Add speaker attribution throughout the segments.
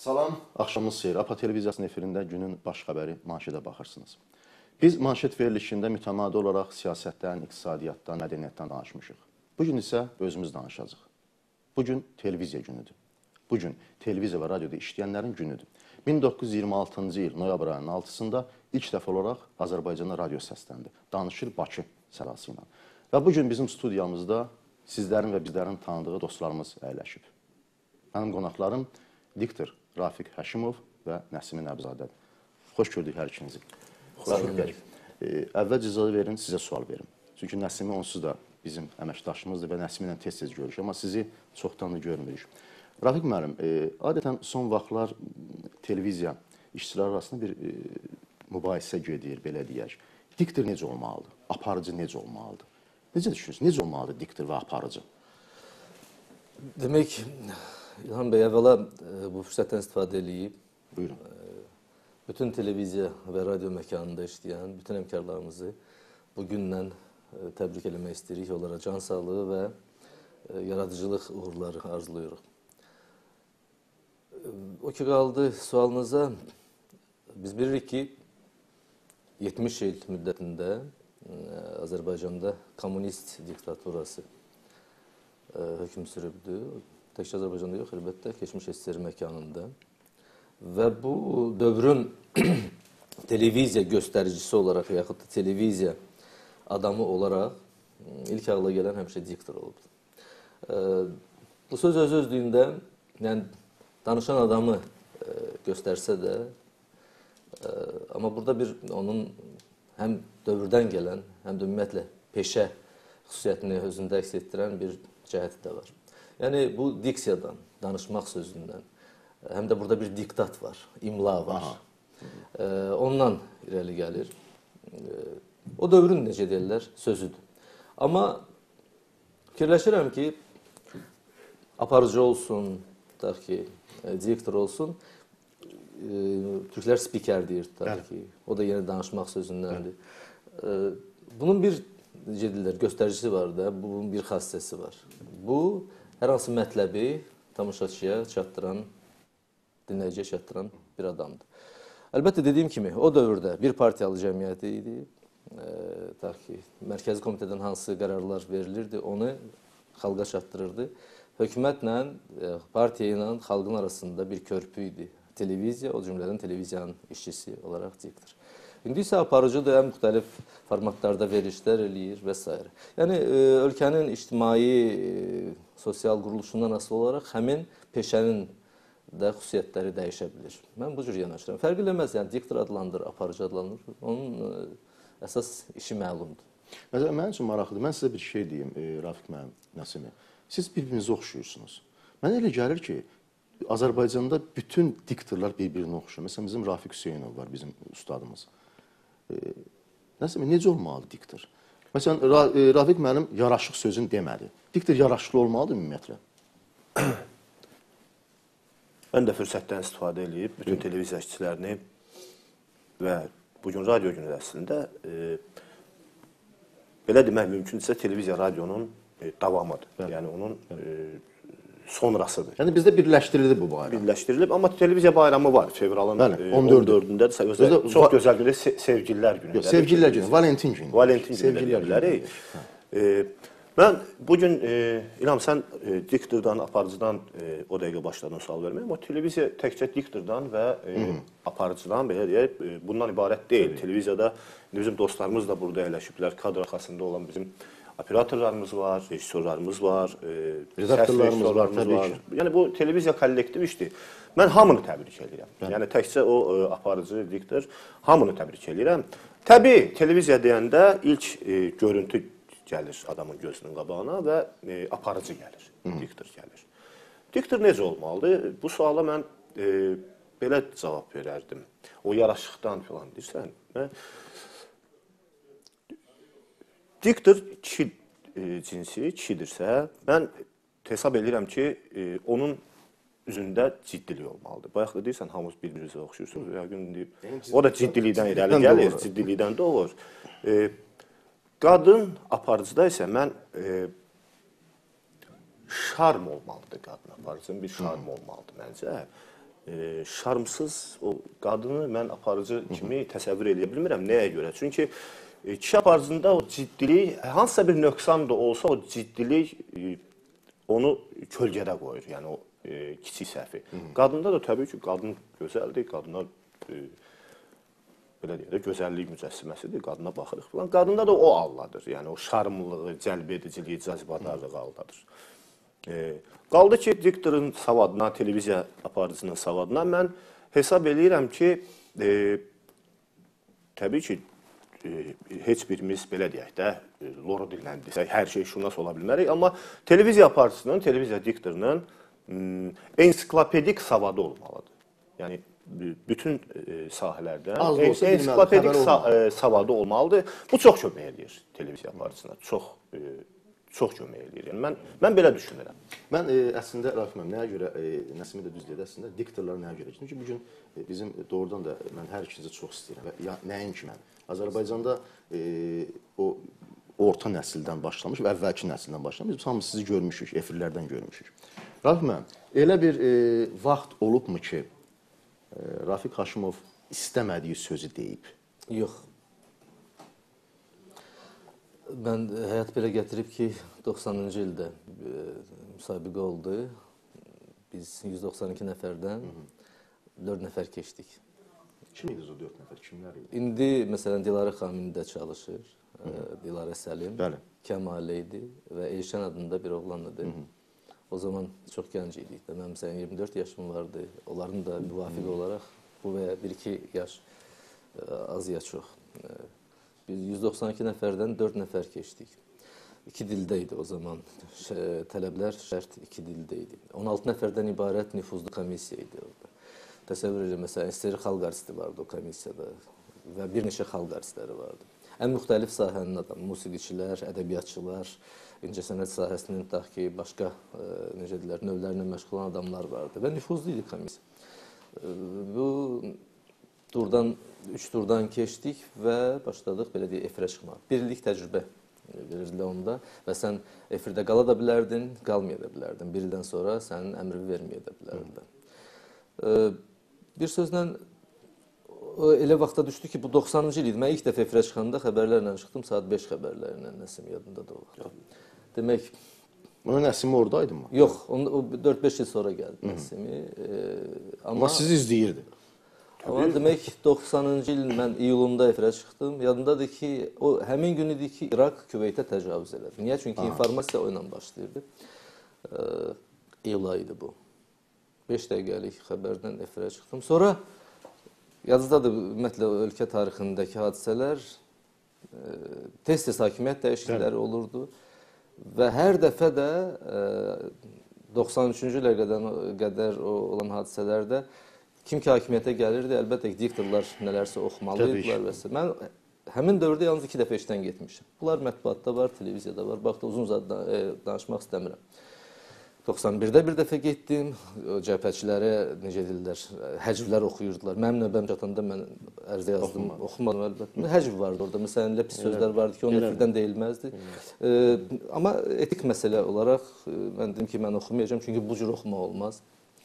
Speaker 1: Salam, axşamınız xeyir. APA televiziyasının efirində günün baş xəbəri manşetə baxırsınız. Biz manşet verilişində mütəmadi olaraq siyasətdən, iqtisadiyyatdan, mədəniyyətdən danışmışıq. Bugün isə özümüz danışacağıq. Bugün televiziya günüdür. Bugün televiziya və radioda işləyənlərin günüdür. 1926-cı il noyabr ayının 6-sında ilk dəfə olaraq Azərbaycanda radio səsləndi. Danışır Bakı sərası ilə. Və bugün bizim studiyamızda sizlərin və bizlərin tanıdığı dostlarımız əyləşib. Mənim qonaqlarım diktor Rafiq Həşimov və Nəsimi Nəbzadədir. Xoş gördük hər ikinizi. Rafiq bəy, əvvəlcə icazə verin, sizə sual verim. Çünki Nəsimi onsuz da bizim əməkdaşımızdır və Nəsimi ilə tez-tez görüşür, amma sizi çoxdan da görmürük. Rafiq müəllim, adətən son vaxtlar televiziya işçiləri arasında bir mübahisə gedir, belə deyək. Diktor necə olmalıdır? Aparıcı necə olmalıdır? Necə düşünürsünüz? Necə olmalıdır diktor və aparıcı?
Speaker 2: Demək, İlham bəy, əvvəla bu fürsətdən istifadə edib,
Speaker 1: buyurun.
Speaker 2: Bütün televiziya və radio məkanında işləyən bütün həmkarlarımızı bu gündən təbrik eləmək istəyirik. Onlara can sağlığı və yaradıcılıq uğurları arzulayırıq. O ki qaldı sualınıza, biz bilirik ki 70 il müddətində Azərbaycanda kommunist diktaturası hökm sürübdü. Təkcə Azərbaycanda yox, əlbəttə, keçmiş SSR məkanında. Və bu dövrün televiziya göstəricisi olaraq, yaxud da televiziya adamı olaraq ilk ağla gələn həmişə diktor olubdur. Bu söz öz-özlüyündə, yəni danışan adamı göstərsə də, amma burada bir onun həm dövrdən gələn, həm də ümumiyyətlə peşə xüsusiyyətini özündə əks etdirən bir cəhəti də var. Yəni bu diksiyadan, danışmaq sözündən, həm də burada bir diktat var, imla var. Ondan irəli gəlir. O dövrün necə deyirlər, sözüdür. Amma fikirləşirəm ki, aparıcı olsun, tutaq ki, diktor olsun, türklər spiker deyir, tutaq ki, o da yenə danışmaq sözündəndir. Bunun bir, necə deyirlər, göstəricisi var da, bunun bir xassəsi var. Bu, hər hansı mətləbi tamaşaçıya çatdıran, dinləyiciyə çatdıran bir adamdır. Əlbəttə, dediyim kimi, o dövrdə bir partiyalı cəmiyyəti idi. Mərkəzi komitədən hansı qərarlar verilirdi, onu xalqa çatdırırdı. Hökumətlə, partiya ilə xalqın arasında bir körpü idi. Televiziya, o cümlədən televiziyanın işçisi olaraq diktor. İndi isə aparıcıdır, həm müxtəlif formatlarda verilişlər eləyir və s. Yəni, ölkənin ictimai, sosial quruluşundan asılı olaraq həmin peşənin də xüsusiyyətləri dəyişə bilir. Mən bu cür yanaşıram. Fərq eləməz, yəni diktor adlandır, aparıcı adlanır. Onun əsas işi məlumdur.
Speaker 1: Məsələn, mənim üçün maraqlıdır. Mən sizə bir şey deyim, Rafiq müəllim, Nəsimi. Siz bir-birinizə oxşuyursunuz. Mənə elə gəlir ki, Azərbaycanda bütün diktorlar bir-birinə oxşuyur. Məsələn, bizim Rafiq Hüseynov var, bizim ustadımız. Nəsimi, necə olmalıdır diktor? Məsələn, Rafiq müəllim yaraşıq sözünü demədi. Diktor yaraşıqlı olmalıdır ümumiyyətlə?
Speaker 3: Mən də fürsətdən istifadə edib bütün televiziya işçilərini və bugün radio günü əslində belə demək mümkünsə televiziya radionun davamıdır. Yəni onun sonrasıdır.
Speaker 1: Yəni bizdə birləşdirilib bu bayram.
Speaker 3: Birləşdirilib, amma televiziya bayramı var fevralın 14-də. Çox gözəl günü Sevgililər günü.
Speaker 1: Sevgililər günü, Valentin günü.
Speaker 3: Valentin günü. Mən bugün, İlham, sən diktordan, aparıcıdan o dəqiqə başladın sual verməyə, amma televiziya təkcə diktordan və aparıcıdan, belə deyək, bundan ibarət deyil. Televiziyada bizim dostlarımız da burada əyləşiblər, kadr arxasında olan bizim operatorlarımız var, rejissorlarımız var,
Speaker 1: redaktorlarımız var, təbii ki.
Speaker 3: Yəni bu televiziya kollektiv işdir. Mən hamını təbrik edirəm. Yəni təkcə o aparıcı, diktor, hamını təbrik edirəm. Təbii, televiziya deyəndə ilk görüntü gəlir adamın gözünün qabağına və aparıcı gəlir, diktor gəlir. Diktor necə olmalıdır? Bu suala mən belə cavab verərdim. O yaraşıqdan filan deyirsən. Diktor kişi cinsi, kişidirsə, mən hesab edirəm ki, onun üzündə ciddilik olmalıdır. Bayaq da deyirsən, hamımız bir-birinizə oxşuyursunuz. O da ciddilikdən irəli gəlir, ciddilikdən də olur. Qadın aparıcıda isə mən şarm olmalıdır qadın aparıcının, bir şarm olmalıdır məncə. şarmsız o qadını mən aparıcı kimi təsəvvür edə bilmirəm. Nəyə görə? Çünki kişi aparıcında o ciddilik, hansısa bir nöqsan da olsa o ciddilik onu kölgədə qoyur. Yəni o kiçik səhvi. Qadında da təbii ki, qadın gözəldir, qadına belə deyək də gözəllik mücəssiməsidir, qadına baxırıq falan. Qadında da o aldadır. Yəni o şarmlığı, cəlb ediciliyi, cəzbədarlığı aldadır. Qaldı ki, diktorun savadına, televiziya aparıcının savadına mən hesab eləyirəm ki, təbii ki, heç birimiz belə deyək də, loro dilləndisək, hər şey şunas ola bilmərik, amma televiziya aparıcısının, televiziya diktorunun ensiklopedik savadı olmalıdır. Yəni, bütün sahələrdə ensiklopedik savadı olmalıdır. Bu çox kömək edir televiziya aparıcısına, çox kömək edir. Yəni, mən belə düşünürəm.
Speaker 1: Mən əslində, Rauf müəllim, nəyə görə, Nəsimi də düz deyir, əslində diktorlar nəyə görə? Çünki bugün bizim doğrudan da mən hər ikinizi çox istəyirəm və nəinki mən. Azərbaycanda o orta nəsildən başlamış və əvvəlki nəsildən başlamış. Biz hamı sizi görmüşük, efirlərdən görmüşük. Rauf müəllim, elə bir vaxt olubmu ki, Rafiq Haşimov istəmədiyi sözü deyib?
Speaker 2: Yox. Mən həyat belə gətirib ki, 90-cı ildə müsabiqə oldu. Biz 192 nəfərdən 4 nəfər keçdik.
Speaker 1: Kim idi o 4 nəfər? Kimlər idi?
Speaker 2: İndi məsələn Dilarə xanım indi də çalışır. Dilarə Səlim, Kəmalə idi və Elşən adında bir oğlan idi. O zaman çox gənc idik. Mənim məsələn 24 yaşım vardı. Onların da müvafiq olaraq bu və ya 1-2 yaş az ya çox. Biz 192 nəfərdən 4 nəfər keçdik. 2 dildə idi o zaman. Tələblər şərt 2 dildə idi. 16 nəfərdən ibarət nüfuzlu komissiya idi orada. Təsəvvür edin, məsələn, SSR xalq artisti vardı o komissiyada və bir neçə xalq artistləri vardı. Ən müxtəlif sahənin adamı, musiqiçilər, ədəbiyyatçılar, incəsənət sahəsinin tutaq ki, başqa necə deyirlər, növlərlə məşğul olan adamlar vardı və nüfuzlu idi komissiya. Bu turdan, 3 turdan keçdik və başladıq belə deyək, efirə çıxmağa. Bir illik təcrübə verirdilər onda və sən efirdə qala da bilərdin, qalmaya da bilərdin. Bir ildən sonra sənin əmrini verməyə də bilərdin. Bir sözlə elə vaxta düşdü ki, bu 90-cı il idi. Mən ilk dəfə efirə çıxanda xəbərlərlə çıxdım, saat 5 xəbərlərlə, Nəsim yadında da olur. Demək...
Speaker 1: Ona Nəsimi oradaydı mı?
Speaker 2: Yox, o 4-5 il sonra gəldi Nəsimi.
Speaker 1: Amma sizi izləyirdi.
Speaker 2: Amma demək 90-cı il mən iyulunda efirə çıxdım. Yadımdadır ki, o həmin gün idi ki, İraq Küveytə təcavüz elədi. Niyə? Çünki informasiya o ilə başlayırdı. İyul ayı idi bu. 5 dəqiqəlik xəbərdən efirə çıxdım. Sonra yadınızdadır, ümumiyyətlə ölkə tarixindəki hadisələr tez-tez hakimiyyət dəyişiklikləri olurdu və hər dəfə də 93-cü ilə qədər olan hadisələrdə kim ki hakimiyyətə gəlirdi, əlbəttə ki, diktorlar nələrsə oxumalıydılar və s. Mən həmin dövrdə yalnız 2 dəfə işdən getmişim. Bunlar mətbuatda var, televiziyada var. Bax da uzun danışmaq istəmirəm. 91-də bir dəfə getdim, cəbhəçilərə, necə deyirlər, həcvlər oxuyurdular. Mənim növbəm çatanda mən ərizə yazdım, oxumadım əlbəttə. Həcv vardı orada, məsələn, elə pis sözlər vardı ki, onun efirdən deyilməzdi. Amma etik məsələ olaraq mən dedim ki, mən oxumayacağam, çünki bu cür oxumaq olmaz.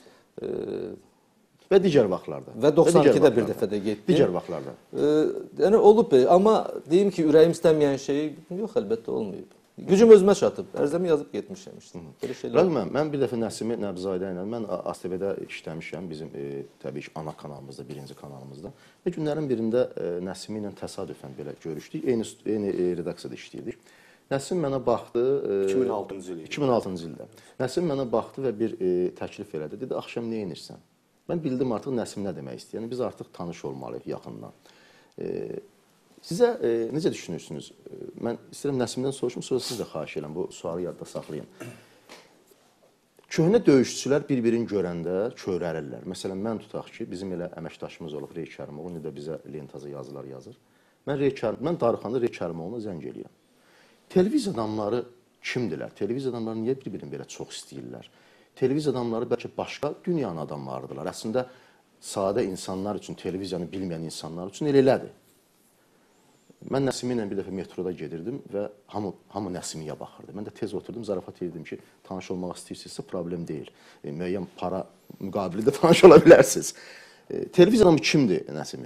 Speaker 1: Və digər vaxtlarda.
Speaker 2: Və 92-də bir dəfə də getdim.
Speaker 1: Digər vaxtlarda.
Speaker 2: Yəni, olub, amma deyim ki, ürəyim istəməyən şey, yox, əlbəttə olmayıb. Gücüm özümə çatıb, ərzəmi yazıb getmişəm işte.
Speaker 1: Mən bir dəfə Nəsimi Nəbzadə ilə, mən ASTV-də işləmişəm, bizim təbii ki, ana kanalımızda, birinci kanalımızda. Və günlərin birində Nəsimi ilə təsadüfən belə görüşdük, eyni redaksiyada işləyirdik. Nəsim mənə baxdı... 2006-cı ildə. Nəsim mənə baxdı və bir təklif elədi, dedi, axşam nə edirsən? Mən bildim artıq Nəsim nə demək istəyir, biz artıq tanış olmalıyıq yaxından. Sizə necə düşünürsünüz? Mən istəyirəm Nəsimdən soruşum, sonra siz də xahiş edirəm, bu sualı yadda saxlayın. Köhnə döyüşçülər bir-birini görəndə kövrəlirlər. Məsələn, mən tutaq ki, bizim elə əməkdaşımız olub Rey Kərimov, indi də bizə lentaza yazılar yazır. Mən Darıxanda Rey Kərimoğlu'na zəng eləyirəm. Televiziya adamları kimdirlər? Televiziya adamları niyə bir-birini belə çox istəyirlər? Televiziya adamları bəlkə başqa dünyanın adamlarıdırlar. Əslində, sadə insanlar üçün, televiziyanı bilməyən insanlar üçün elədir. Mən Nəsimi ilə bir dəfə metroda gedirdim və hamı Nəsimiyə baxırdı. Mən də tez oturdum, zarafat edirdim ki, tanış olmaq istəyirsinizsə problem deyil. Müəyyən para müqabili də tanış ola bilərsiniz. Televiziya adamı kimdir Nəsimi?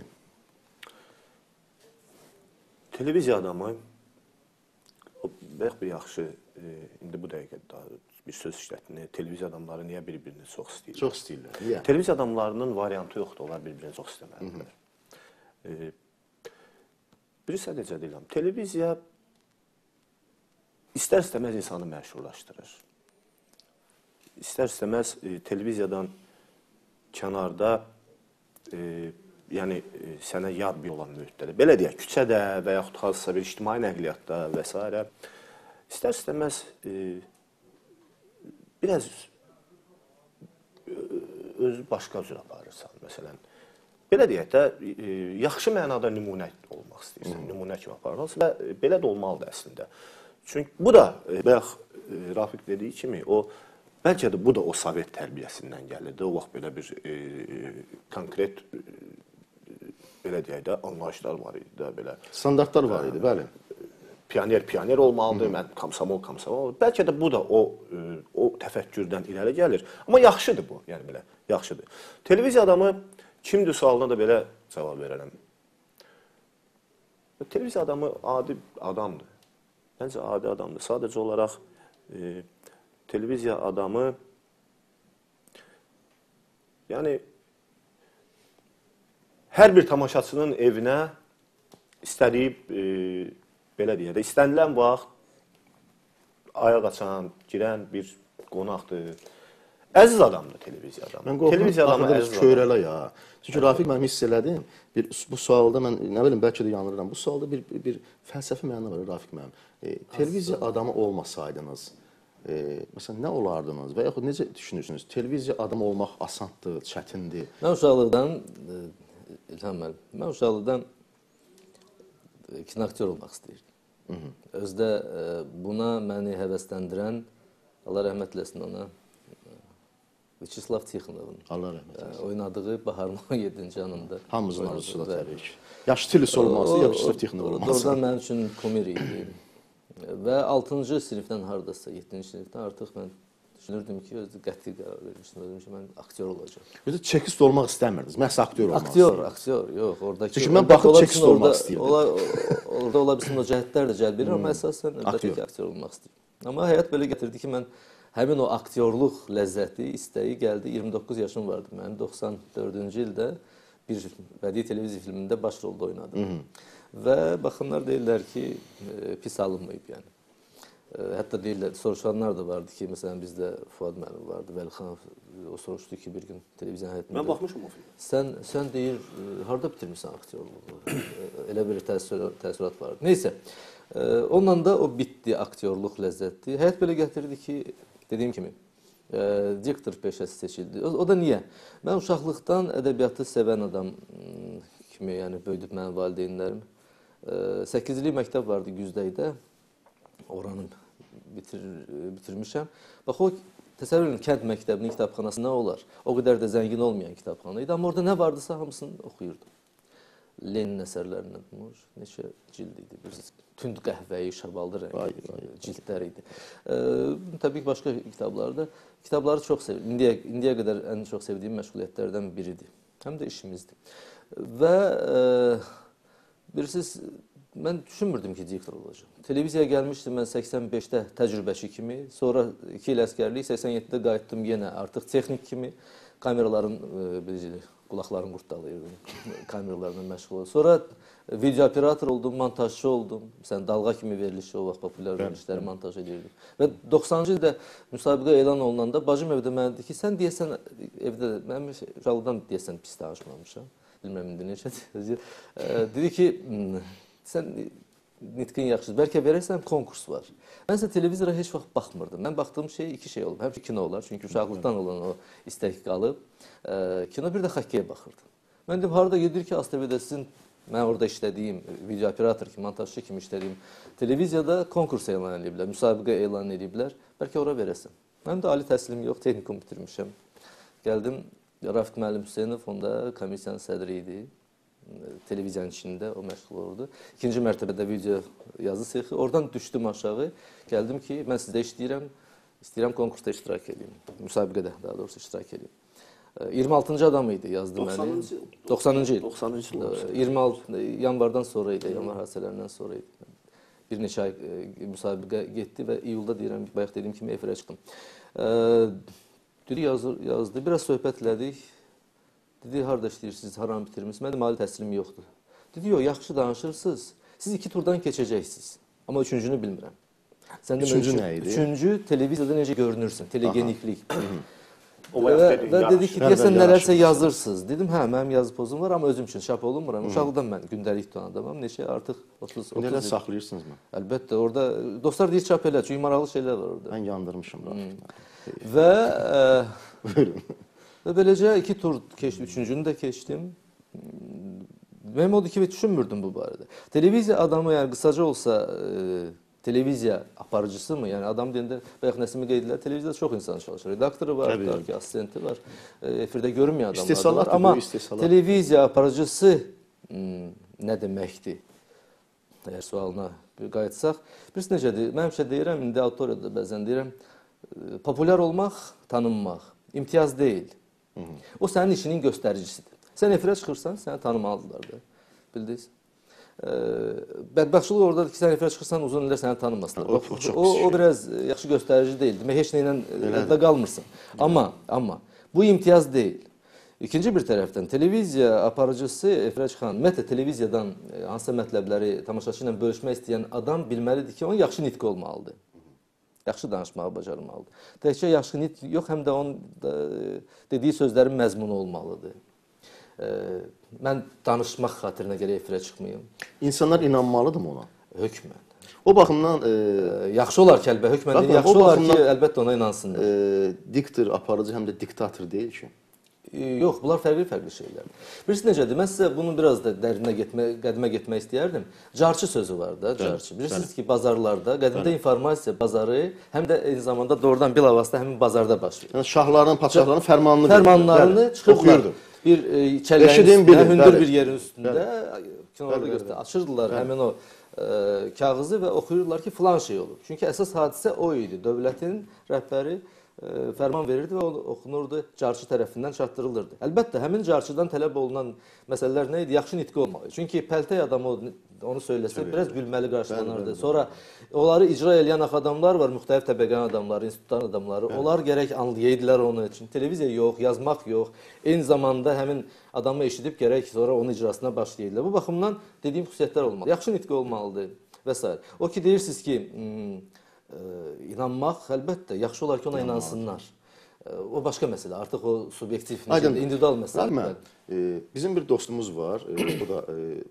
Speaker 3: Televiziya adamı bir yaxşı, indi bu dəqiqədə bir söz işlətini, televiziya adamları niyə bir-birini çox istəyirlər?
Speaker 1: Çox istəyirlər. Niyə?
Speaker 3: Televiziya adamlarının variantı yoxdur, onlar bir-birini çox istəməlidirlər. Birisi necə deyirəm, televiziya istər-istəməz insanı məşhurlaşdırır. İstər-istəməz televiziyadan kənarda, yəni sənə yad bir olan mühitdə də, belə deyək, küçədə və yaxud hansısa bir ictimai nəqliyyatda və s. İstər-istəməz biraz özü başqa cür aparırsan, məsələn. Belə deyək də, yaxşı mənada nümunə olmaq istəyirsən, nümunə kimi aparırsan və belə də olmalıdır əslində. Çünki bu da, bayaq Rafiq dediyi kimi, bəlkə də bu da o Sovet tərbiyəsindən gəlirdi. O vaxt belə bir konkret, belə deyək də, anlayışlar var idi də, belə.
Speaker 1: Standartlar var idi, bəli.
Speaker 3: Pioner olmalıdır, mən komsomol. Bəlkə də bu da o təfəkkürdən irəli gəlir. Amma yaxşıdır bu, yəni belə, yaxşıdır. Televiziya adamı kimdir sualına da belə cavab verərəm. Televiziya adamı adi adamdır. Məncə adi adamdır. Sadəcə olaraq televiziya adamı, yəni hər bir tamaşaçının evinə istədiyib, belə deyək də, istənilən vaxt ayaq açan, girən bir qonaqdır. Əziz adamdır televiziya adamı.
Speaker 1: Mən qorxum, axıda köyrələ ya. Çünki Rafiq mənim hiss elədim, bu sualda mən, nə bilim, bəlkə də yanılıram. Bu sualda bir fəlsəfi məna var, Rafiq mənim. Televiziya adamı olmasaydınız, məsələn, nə olardınız və yaxud necə düşünürsünüz? Televiziya adamı olmaq asandır, çətindir.
Speaker 2: Mən uşaqlıqdan, İlham müəllim, mən uşaqlıqdan kinoaktyor olmaq istəyirdim. Özdə buna məni həvəsləndirən, Allah rəhmət eləsin ona, Vyacheslav Tixonovun oynadığı Baharın 17-ci yanında.
Speaker 1: Hamımızın arzusu da təbii ki. Yaş stilisi olması, ya Vyacheslav Tixonov olması.
Speaker 2: Oradan mənim üçün kumir idi. Və 6-cı sinifdən haradasa, 7-ci sinifdən artıq mən düşünürdüm ki, özü qəti qərar vermişdim özüm ki, mən aktyor olacağım.
Speaker 1: Özü çekist olmaq istəmirdiniz, məhz aktyor olmaq
Speaker 2: istəmirdiniz. Aktyor, yox.
Speaker 1: Çünki mən baxıb çekist olmaq istəyirdim.
Speaker 2: Orada ola bilsin o cəhətlər də cəlb edir, amma əsasən əlbəttə ki, aktyor olmaq istəyirdim. Amma həyat belə gətirdi ki, mən həmin o aktyorluq ləzzəti, istəyi gəldi. 29 yaşım vardı mənim. 94-cü ildə bir bədii televiziya filmində baş rolda oynadım. Və baxanlar deyirlər ki, pis alınmayıb yəni. Hətta deyirlər, soruşanlar da vardı ki, məsələn bizdə Fuad müəllim vardı, Vəlixanov, o soruşdu ki, bir gün televizyon həyatında.
Speaker 3: Mən baxmışam o filmə.
Speaker 2: Sən deyir, harada bitirmişsən aktyorluğu? Elə bir təəssürat vardı. Neysə, onunla da o bitdi, aktyorluq ləzzəti. Həyat belə gətirdi ki, dediyim kimi, diktor peşəsi seçildi. O da niyə? Mən uşaqlıqdan ədəbiyyatı sevən adam kimi, yəni böyüdüb mənim valideynlərim. 8 illik məktəb vardı Güzdəydə, oranı bitirmişəm. Bax, o təsəvvür edin, kənd məktəbinin kitabxanası nə olar? O qədər də zəngin olmayan kitabxana idi, amma orada nə vardısa hamısını oxuyurdum. Lenin əsərlərindən tutmuş, neçə cild idi, tünd qəhvəyi, şabaldı rəngli cildlər idi. Təbii ki, başqa kitablarda. Kitabları çox sevirdim. İndiyə qədər ən çox sevdiyim məşğuliyyətlərdən biridir. Həm də işimizdir. Və bilirsiniz, mən düşünmürdüm ki, diktor olacağım. Televiziyaya gəlmişdim mən 85-də təcrübəçi kimi, sonra 2 il əskərlik, 87-də qayıtdım yenə artıq texnik kimi, kameraların, qulaqlarını qurtdalayırdım, kameralarla məşğul oldum. Sonra video operator oldum, montajçı oldum. Məsələn, dalğa kimi verilişi, o vaxt populyar verilişləri montaj edirdim. Və 90-cı ildə müsabiqə elan olunanda bacım evdə mənə dedi ki, sən deyəsən evdə, mənim uşaqlıqdan deyəsən pis danışmamışam. Bilməm indi necədir. Dedi ki, sən nitqin yaxşıdır, bəlkə verərsən konkurs var. Mən isə televizora heç vaxt baxmırdım. Mən baxdığım şey 2 şey olub. Həmişə kino olar, çünki uşaqlıqdan olan o istək qalıb. Kino, bir də xokkeye baxırdım. Mən dedim, harada gedir ki, ASTV-də sizin, mən orada işlədiyim, video operator kimi, montajçı kimi işlədiyim televiziyada konkurs elan ediblər, müsabiqə elan ediblər. Bəlkə ora verəsən. Mənim də ali təhsilim yox, texnikum bitirmişəm. Gəldim, Rafiq müəllim Hüseynov onda komissiyanın sədri idi. televiziyanın içində o məşğul olurdu. İkinci mərtəbədə video yazı sexi. Oradan düşdüm aşağı. Gəldim ki, mən sizdə istəyirəm konkursda iştirak edeyim. Müsabiqədə daha doğrusu iştirak edeyim. 26-cı adam idi yazdı məni. 90-cı il.
Speaker 4: 90-cı il.
Speaker 2: 26 yanvardan sonra idi, yanvar hadisələrindən sonra idi. Bir neçə ay müsabiqə getdi və iyulda deyirəm, bayaq dediyim kimi efirə çıxdım. Dedi yazdı, biraz söhbət elədik. Dedi, harada işləyirsiniz, haram bitirmişsiniz? Mənim ali təhsilim yoxdur. Dedi, yox, yaxşı danışırsınız. Siz 2 turdan keçəcəksiniz. Amma üçüncünü bilmirəm.
Speaker 1: Üçüncü nə idi?
Speaker 2: Üçüncü, televiziyada necə görünürsən, telegeniklik.
Speaker 3: Və
Speaker 2: dedi ki, deyəsən nələrsə yazırsınız. Dedim, hə, mənim yazı pozum var, amma özüm üçün çap olunmuram. Uşaqlıdan mən gündəlik tutan adamam. Neçə artıq 30
Speaker 1: Nələr saxlayırsınız mı?
Speaker 2: Əlbəttə, orada dostlar deyir çap elə, çünki maraqlı şeylər var orada.
Speaker 1: Mən yandırmışım Rafiq.
Speaker 2: Və beləcə 2 tur keçdim, üçüncünü də keçdim. Mənim odur ki, düşünmürdüm bu barədə. Televiziya adamı, yəni qısaca olsa, televiziya aparıcısı mı? Yəni adam deyəndə, bayaq Nəsimi qeyd edilər, televiziyada çox insan çalışır. Redaktoru var, assistenti var, efirdə görünməyən adamlar var. Amma televiziya aparıcısı nə deməkdir? Əgər sualına qayıtsaq, birisi necədir? Mən həmişə deyirəm, indi auditoriyada bəzən deyirəm, populyar olmaq, tanınmaq, imtiyaz deyil. O sənin işinin göstəricisidir. Sən efirə çıxırsan, səni tanımalıdırlar da. Bildiniz? Bədbəxtçılıq oradadır ki, sən efirə çıxırsan, uzun illər səni tanımasınlar. O biraz yaxşı göstərici deyil. Demək, heç nəylə əldə qalmırsan. Amma bu imtiyaz deyil. İkinci bir tərəfdən, televiziya aparıcısı efirə çıxan, ümumiyyətlə televiziyadan hansısa mətləbləri tamaşaçı ilə bölüşmək istəyən adam bilməlidir ki, onun yaxşı nitqi olmalıdır. Yaxşı danışmağı bacarmalıdır. Təkcə yaxşı nitq yox, həm də onun dediyi sözlərin məzmunu olmalıdır. Mən danışmaq xatirinə gərək efirə çıxmayım.
Speaker 1: İnsanlar inanmalıdır mı ona?
Speaker 2: Hökmən.
Speaker 1: O baxımdan
Speaker 2: yaxşı olar ki, hökmən deyil, yaxşı olar ki, əlbəttə ona inansınlar.
Speaker 1: Diktor, aparıcı həm də diktator deyil ki.
Speaker 2: Yox, bunlar fərqli şeylərdir. Birisi necədir? Mən sizə bunun biraz da dərinə qədimə getmək istəyərdim. Carçı sözü var da, carçı. Bilirsiniz ki, bazarlarda, qədimdə informasiya bazarı həm də eyni zamanda doğrudan bilavasitə həmin bazarda başlayır.
Speaker 1: Yəni şahların, padşahların
Speaker 2: fərmanlarını çıxırlar. Bir çəlləyin üstündə, hündür bir yerin üstündə kənarda göstərir. Açırdılar həmin o kağızı və oxuyurdular ki, filan şey olur. Çünki əsas hadisə o idi. Dövlətin rəhbəri fərman verirdi və o oxunurdu, carçı tərəfindən çatdırılırdı. Əlbəttə, həmin carçıdan tələb olunan məsələlər nə idi? Yaxşı nitqi olmalı. Çünki pəltək adamı onu söyləsə, biraz gülməli qarşılanırdı. Sonra onları icra edən adamlar var, müxtəlif təbəqənin adamları, institutların adamları. Onlar gərək anlayaydılar onu üçün. Televiziya yox, yazmaq yox. Eyni zamanda həmin adamı eşidib gərək sonra onun icrasına başlayaydılar. Bu baxımdan dediyim xüsusiyyətlər olmalı. Yaxşı nitqi olmalıdır və s. O ki, deyirsiniz ki, inanmaq, əlbəttə, yaxşı olar ki, ona inansınlar. O başqa məsələ, artıq o subyektiv, individual məsələ.
Speaker 1: Bizim bir dostumuz var, bu da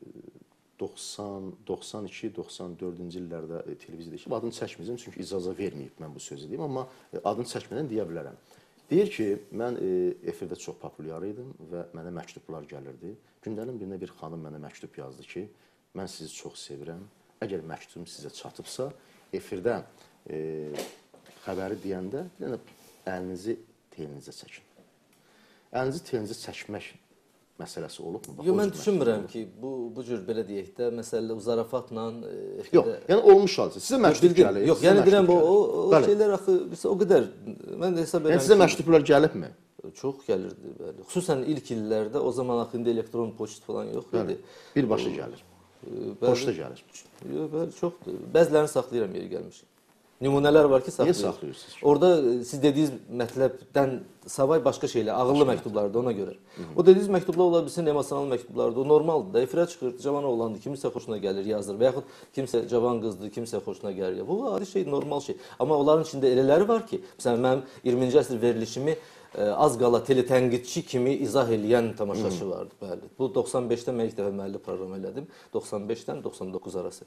Speaker 1: 92-94-cü illərdə televiziyada işləyib. Adını çəkməyəcəm, çünki icazə verməyib mən bu sözü deyim, amma adını çəkmədən deyə bilərəm. Deyir ki, mən efirdə çox populyar idim və mənə məktublar gəlirdi. Gündəlik birində bir xanım mənə məktub yazdı ki, mən sizi çox sevirəm. Əgər məktubum sizə çatıbsa, efirdə xəbəri deyəndə əlinizi telinizə çəkin. Əlinizi telinizə çəkmək məsələsi olubmu?
Speaker 2: Yox, mən düşünmürəm ki, bu cür belə deyək də, məsələ zarafatla...
Speaker 1: Yox, yəni olmuş haldır. Sizə məktub gəlir.
Speaker 2: Yox, yəni deyirəm, o şeylər axı, o qədər, mən də hesab edirəm ki...
Speaker 1: Yəni sizə məktublar gəlibmi?
Speaker 2: Çox gəlirdi, bəli. Xüsusən ilk illərdə, o zaman axı indi elektron poçt falan yox idi.
Speaker 1: Birbaşa gəlir. Poçta gəlir.
Speaker 2: Yox, bəli, çoxdur. Bəzilərini saxlayıram, yeri gəlmişik. Nümunələr var ki, saxlayır.
Speaker 1: Niyə saxlayırsınız?
Speaker 2: Orada siz dediyiniz mətləbdən savay başqa şeylər, ağıllı məktublardır ona görə. O dediyiniz məktublar ola bilsin, emosional məktublardır. O normaldır da. Efirə çıxır, cavan oğlandır, kimsə xoşuna gəlir, yazır və yaxud kimsə cavan qızdır, kimsə xoşuna gəlir. Bu adi şey, normal şey. Amma onların içində elələri var ki, məsələn, mənim 20-ci əsr verilişimi az qala teletənqidçi kimi izah eləyən tamaşaçı vardı. Bəli. Bu 95-də mən ilk dəfə müəlli proqram elədim. 95-dən 99 arası.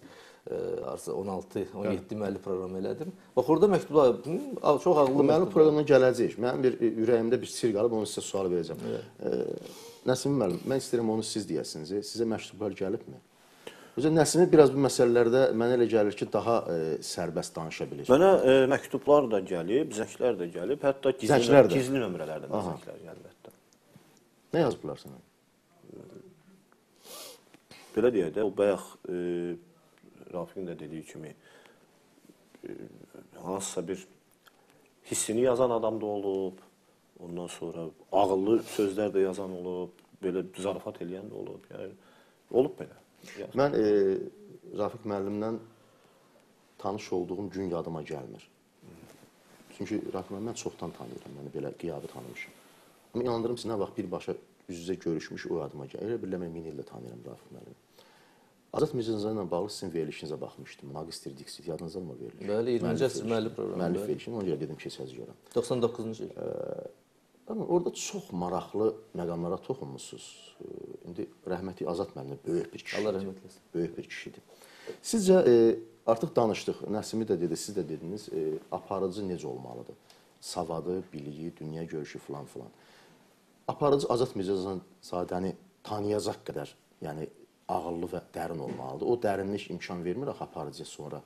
Speaker 2: 16-17 müəlli proqram elədim. Bax, orada məktublar çox ağıllı məktublar.
Speaker 1: Müəlli proqramına gələcəyik. Mənim bir ürəyimdə bir sir qalıb, onu sizə sual verəcəm. Nəsimi müəllim, mən istəyirəm onu siz deyəsiniz. Sizə məktublar gəlibmi? Nəsimi biraz bu məsələlərdə mənə elə gəlir ki, daha sərbəst danışa bilir.
Speaker 3: Mənə məktublar da gəlib, zənglər də gəlib, hətta gizli nömrələrdən də zənglər gəlib.
Speaker 1: Nə yazıblar sənə?
Speaker 3: belə deyək də, o bayaq Rafiqin də dediyi kimi hansısa bir hissini yazan adam da olub, ondan sonra ağıllı sözlər də yazan olub, belə zarafat eləyən də olub. Yəni olub belə.
Speaker 1: Mən Rafiq müəllimlə tanış olduğum gün yadıma gəlmir. Çünki Rafiq müəllim mən çoxdan tanıyıram, yəni belə qiyabi tanımışam. Amma inandırım siz nə vaxt birbaşa üz-üzə görüşmüş o yadıma gəlir. Elə bilə mən 1000 ildə tanıyıram Rafiq müəllimi. Azad Mirzəzadə ilə bağlı sizin verilişinizə baxmışdım. Magistr Dixit yadınızda mı verilmiş?
Speaker 2: Bəli, 20-ci əsr müəllif proqramı.
Speaker 1: Müəllif verilişini ona görə dedim keçəz görəm.
Speaker 2: 99-cu il.
Speaker 1: Amma orada çox maraqlı məqamlara toxunmusunuz. İndi rəhmətli Azad müəllim böyük bir kişidir.
Speaker 2: Allah rəhmət eləsin.
Speaker 1: Böyük bir kişidir. Sizcə artıq danışdıq. Nəsimi də dedi, siz də dediniz, aparıcı necə olmalıdır? Savadı, biliyi, dünya görüşü filan filan. Aparıcı Azad Mirzədəni tanıyacaq qədər, yəni ağıllı və dərin olmalıdır. O dərinlik imkan vermir axı aparıcıya sonra.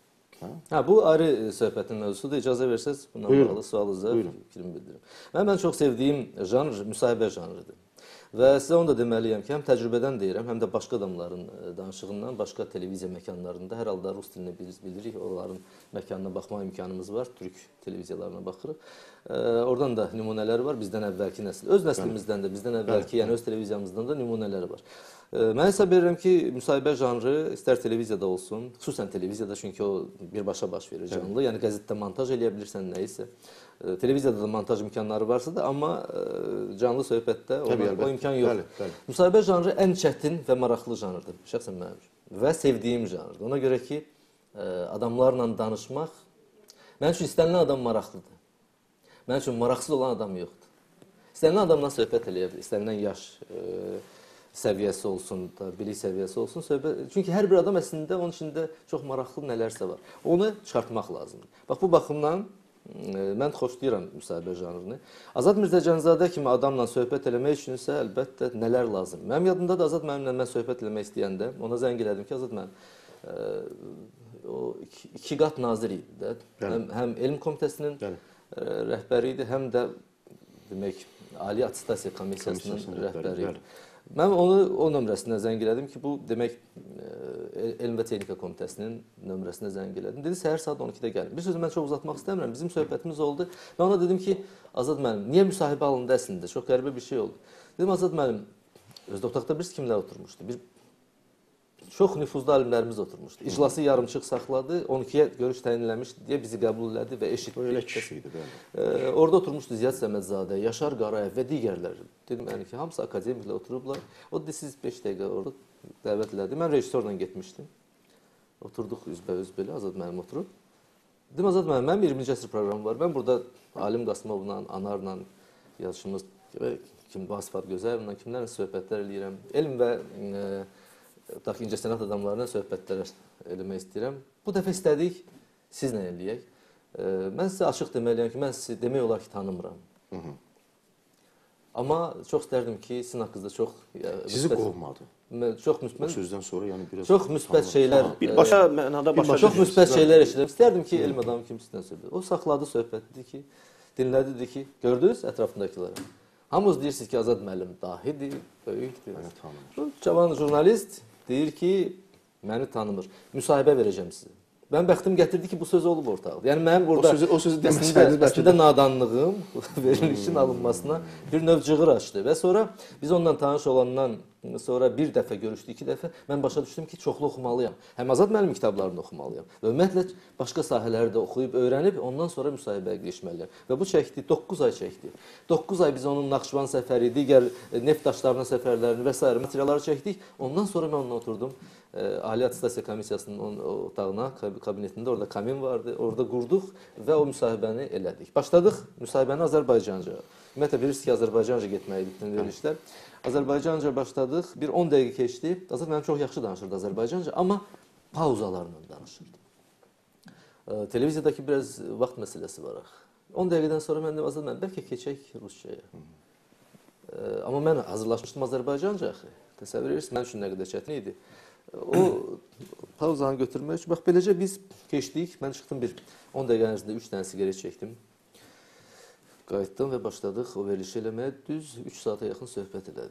Speaker 2: Bu ayrı söhbətin mövzusudur. İcazə versəz bununla bağlı sualınıza fikrimi bildirim. Mən çox sevdiyim janr müsahibə janrıdır. Və sizə onu da deməliyəm ki, həm təcrübədən deyirəm, həm də başqa adamların danışığından, başqa televiziya məkanlarında, hər halda rus dilini bilirik, onların məkanına baxma imkanımız var, türk televiziyalarına baxırıq. Oradan da nümunələr var, bizdən əvvəlki nəsil. Öz nəslimizdən də, bizdən əvvəlki, yəni öz televiziyamızdan da nümunələr var. Mən hesab edirəm ki, müsahibə janrı istər televiziyada olsun, xüsusən televiziyada, çünki o birbaşa baş verir canlı, yəni qəzetdə montaj eləyə bilirsən nəyisə. Televiziyada da montaj imkanları varsa da, amma canlı söhbətdə o imkan yoxdur. Müsahibə janrı ən çətin və maraqlı janrdır, şəxsən mənim üçün. Və sevdiyim janrdır. Ona görə ki, adamlarla danışmaq, mənim üçün istənilən adam maraqlıdır. Mənim üçün maraqsız olan adam yoxdur. İstənilən adamla söhbət eləyə bilir, istənilən yaş səviyyəsi olsun, bilik səviyyəsi olsun. Çünki hər bir adam əslində onun içində çox maraqlı nələrsə var. Onu çıxartmaq lazımdır. Bax, bu baxımdan mən xoşlayıram müsahibə janrını. Azad Mirzəzadə kimi adamla söhbət eləmək üçün isə əlbəttə nələr lazımdır. Mənim yadımda da Azad müəllimlə mən söhbət eləmək istəyəndə ona zəng elədim ki, Azad müəllim o iki qat nazir idi də. Həm elm komitəsinin rəhbəri idi, həm də demək Ali Attestasiya Komissiyasının rəhbəri idi. Mən o nömrəsinə zəng elədim ki, bu demək Elm və Texnika Komitəsinin nömrəsinə zəng elədim. Dedi, səhər saat 12-də gəlin. Bir sözü mən çox uzatmaq istəmirəm. Bizim söhbətimiz oldu. Və ona dedim ki, Azad müəllim, niyə müsahibə alındı əslində? Çox qəribə bir şey oldu. Dedim, Azad müəllim, özdə otaqda bilirsiniz kimlər oturmuşdu? Çox nüfuzlu alimlərimiz oturmuşdu. İclası yarımçıq saxladı, 12-yə görüş təyin eləmişdi deyə bizi qəbul elədi və eşitdik.
Speaker 1: Elə kişi idi, bəli.
Speaker 2: Orada oturmuşdu Ziyad Səmədzadə, Yaşar Qarayev və digərlər. Dedim, yəni ki, hamısı akademiklə oturublar. O dedi, siz 5 dəqiqə orada dəvət elədi. Mən rejissorla getmişdim. Oturduq üzbəüz belə, Azad müəllim oturub. Dedim, Azad müəllim, mənim 20-ci əsr proqramı var. Mən burada Alim Qasımovla, Anarla, yazışımız, Vasifat Gözəyevlə, kimlərlə söhbətlər eləyirəm. Elm və incəsənət adamlarına söhbətlər eləmək istəyirəm. Bu dəfə istədik, sizlə eləyək. Mən sizə açıq deməliyəm ki, mən sizi demək olar ki, tanımıram. Amma çox istərdim ki, sizin haqqınızda çox...
Speaker 1: Sizi qovmadı.
Speaker 2: Çox müsbət...
Speaker 1: Bu sözdən sonra yəni biraz...
Speaker 2: Çox müsbət şeylər...
Speaker 3: Birbaşa mənada başa...
Speaker 2: Çox müsbət şeylər eşidirəm. İstərdim ki, elm adamı kimi sizdən söhbət. O saxladı söhbətdir ki, dinlədi ki, gördünüz ətrafındakiləri. Hamınız deyirsiniz ki, Azad müəllim dahidir, böyükdür. Bu cavan jurnalist deyir ki, məni tanımır. Müsahibə verəcəm sizə. Mən bəxtim gətirdi ki, bu söz olub ortaqda. Yəni mənim burada
Speaker 1: o sözü deməsəydiniz bəlkə
Speaker 2: də nadanlığım verilişin alınmasına bir növ cığır açdı və sonra biz onunla tanış olandan sonra bir dəfə görüşdük, 2 dəfə mən başa düşdüm ki, çoxlu oxumalıyam. Həm Azad müəllim kitablarını oxumalıyam və ümumiyyətlə başqa sahələri də oxuyub, öyrənib ondan sonra müsahibəyə girişməliyəm. Və bu çəkdi, 9 ay çəkdi. 9 ay biz onun Naxçıvan səfəri, digər neft daşlarına səfərlərini və s. materialları çəkdik. Ondan sonra mən onunla oturdum. Ali Attestasiya Komissiyasının otağına, kabinetində orada kamin vardı. Orada qurduq və o müsahibəni elədik. Başladıq müsahibəni Azərbaycanca. Ümumiyyətlə bilirsiniz ki, Azərbaycanca getməyi bütün verilişlər. Azərbaycanca başladıq. Bir 10 dəqiqə keçdi. Azad mənim çox yaxşı danışırdı Azərbaycanca, amma pauzalarla danışırdı. Televiziyadakı biraz vaxt məsələsi var. 10 dəqiqədən sonra mən dedim, Azad mənim, bəlkə keçək Rusçaya. Amma mən hazırlaşmışdım Azərbaycanca. Təsəvvür edirsiniz, mənim üçün nə qədər çətin idi. O pauzanı götürmək üçün, bax beləcə biz keçdik. Mən çıxdım bir 10 dəqiqə ərzində 3 dənə siqaret çəkdim. Qayıtdım və başladıq o verilişi eləməyə. Düz 3 saata yaxın söhbət elədik.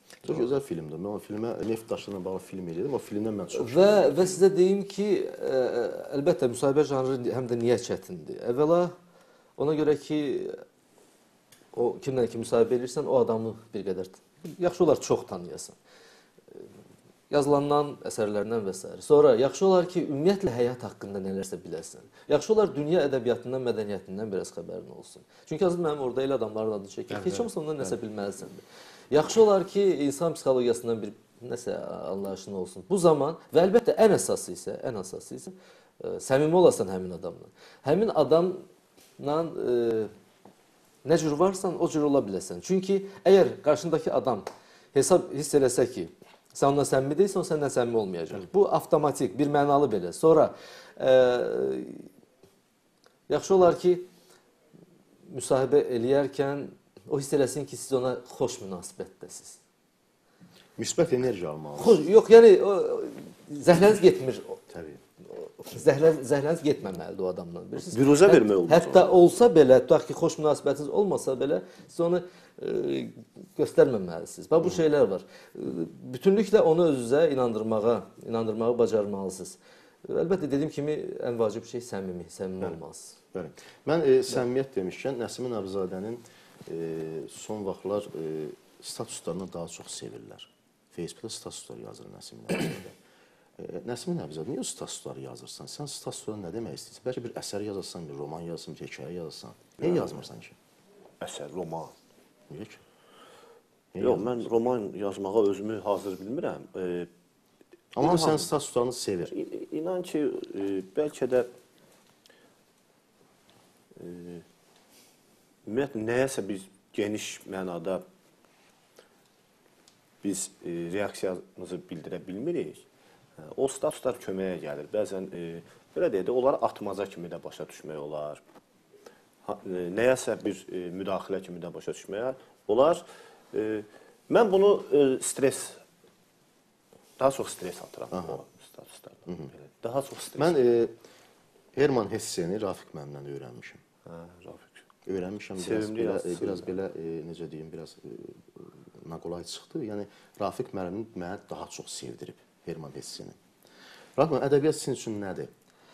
Speaker 1: Çox gözəl filmdir. Mən o filmə Neft daşlarına bağlı film edirdim. O filmdən mən çox
Speaker 2: Və sizə deyim ki, əlbəttə müsahibə janrı həm də niyə çətindir? Əvvəla ona görə ki, o kimlə ki müsahibə edirsən, o adamı bir qədər yaxşı olar çox tanıyasan. Yazılandan, əsərlərindən və s. Sonra yaxşı olar ki, ümumiyyətlə həyat haqqında nələrsə biləsən. Yaxşı olar dünya ədəbiyyatından, mədəniyyətindən biraz xəbərin olsun. Çünki aslında mənim orada elə adamların adı çəkir ki, heç olmasa ondan nəsə bilməlisən. Yaxşı olar ki, insan psixologiyasından bir nəsə anlayışın olsun. Bu zaman və əlbəttə ən əsası isə səmimi olasan həmin adamla. Həmin adamla nə cür varsan, o cür ola biləsən. Çünki əgər qarşındakı adam hiss eləsə ki, sən onunla səmimi deyilsən, o səndən səmimi olmayacaq. Bu avtomatik, bir mənalı belə. Sonra yaxşı olar ki, müsahibə eləyərkən o hiss eləsin ki, siz ona xoş münasibətdəsiniz.
Speaker 1: müsbət enerji almalısınız.
Speaker 2: Yox, yəni zəhləniz getmir.
Speaker 1: Təbii.
Speaker 2: Zəhləniz getməməlidir o adamla.
Speaker 3: Büruzə vermək olmaz.
Speaker 2: Hətta olsa belə, tutaq ki, xoş münasibətiniz olmasa belə, siz onu göstərməməlisiniz. Bax, bu şeylər var. Bütünlüklə onu özünüzə inandırmağı bacarmalısınız. Əlbəttə, dediyim kimi, ən vacib şey səmimi olmalısınız.
Speaker 1: Bəli. Mən səmimiyyət demişkən, Nəsimi Nəbzadənin son vaxtlar statuslarını daha çox sevirlər. Facebookda statuslar yazır Nəsimi Nəbzadə. Nəsimi Nəbzadə, niyə o statusları yazırsan? Sən statuslara nə demək istəyirsən? Bəlkə bir əsər yazırsan, bir roman yazırsan, bir hekayə yazırsan. Niyə yazmırsan ki?
Speaker 3: Əsər, roman.
Speaker 1: Niyə ki?
Speaker 3: Yox, mən roman yazmağa özümü hazır bilmirəm.
Speaker 1: Amma sən statuslarını sevir.
Speaker 3: İnan ki, bəlkə də ümumiyyətlə, nəyəsə biz geniş mənada biz reaksiyamızı bildirə bilmirik. O statuslar köməyə gəlir. Bəzən, belə deyək də, onları atmaca kimi də başa düşmək olar. Nəyəsə bir müdaxilə kimi də başa düşmək olar. Mən bunu daha çox stres atıram o statuslardan. Daha çox stres.
Speaker 1: Mən Herman Hesseni Rafiq müəllimdən öyrənmişim.
Speaker 3: Rafiq.
Speaker 1: Öyrənmişəm, biraz belə, necə deyim, biraz naqolay çıxdı. Yəni, Rafiq müəllimin mənə daha çox sevdirib Herman Hesseni. Rafiq müəllim, ədəbiyyat sizin üçün nədir?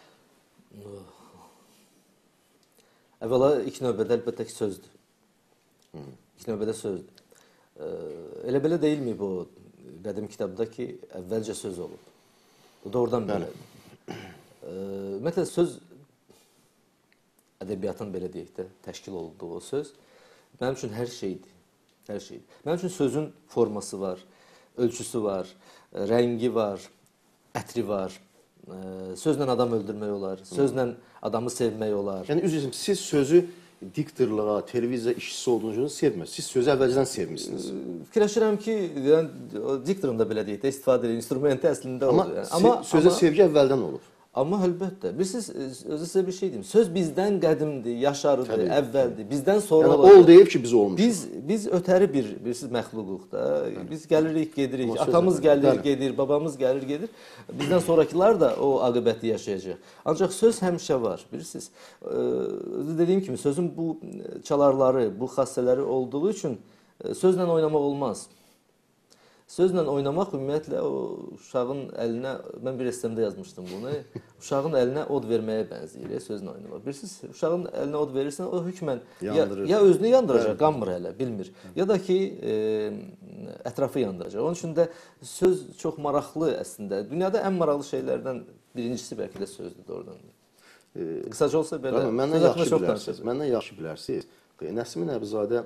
Speaker 2: Əvvəla, ilk növbədə əlbəttə ki, sözdür. İlk növbədə sözdür. Elə belə deyilmi bu qədim kitabda ki, əvvəlcə söz olub. Bu doğrudan belədir. Ümumiyyətlə, söz ədəbiyyatın belə deyək də təşkil olunduğu o söz mənim üçün hər şeydir. Hər şeydir. Mənim üçün sözün forması var, ölçüsü var, rəngi var, ətri var. Sözlə adam öldürmək olar, sözlə adamı sevmək olar.
Speaker 1: Yəni, üzr siz sözü diktorluğa, televiziya işçisi olduğunuzu sevmirsiniz. Siz sözü əvvəlcədən sevmişsiniz.
Speaker 2: Fikirləşirəm ki, diktorun da belə deyək də istifadə edir, instrumenti əslində olur.
Speaker 1: Amma sözə sevgi əvvəldən olub.
Speaker 2: Amma əlbəttə, bilirsiniz, özü sizə bir şey deyim, söz bizdən qədimdir, yaşarıdır, əvvəldir, bizdən sonra olacaq.
Speaker 1: Yəni, ol deyib ki, biz olmuşuq.
Speaker 2: Biz ötəri bilirsiniz, məxluquq da, biz gəlirik, gedirik, atamız gəlir, gedir, babamız gəlir, gedir. Bizdən sonrakılar da o aqibəti yaşayacaq. Ancaq söz həmişə var, bilirsiniz. Dediyim kimi, sözün bu çalarları, bu xassələri olduğu üçün sözlə oynamaq olmaz. Sözlə oynamaq ümumiyyətlə o uşağın əlinə, mən bir essemdə yazmışdım bunu, uşağın əlinə od verməyə bənzəyir, sözlə oynamaq. Bilirsiniz, uşağın əlinə od verirsən, o hökmən ya özünü yandıracaq, qanmır hələ, bilmir. Ya da ki, ətrafı yandıracaq. Onun üçün də söz çox maraqlı əslində. Dünyada ən maraqlı şeylərdən birincisi bəlkə də sözdür, doğrudan. Qısaca olsa belə.
Speaker 1: Məndən yaxşı bilərsiniz. Nəsimi Nəbzadə